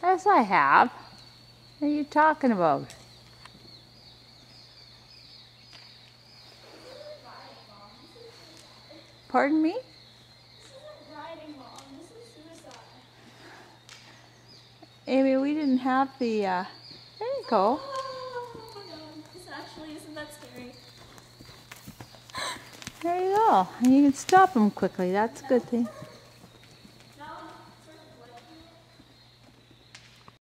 Yes, I have. What are you talking about? Pardon me? This isn't riding, Mom. This is suicide. Amy, we didn't have the, there you go. Oh my god, this actually isn't that scary. There you go. And you can stop them quickly. That's a good thing.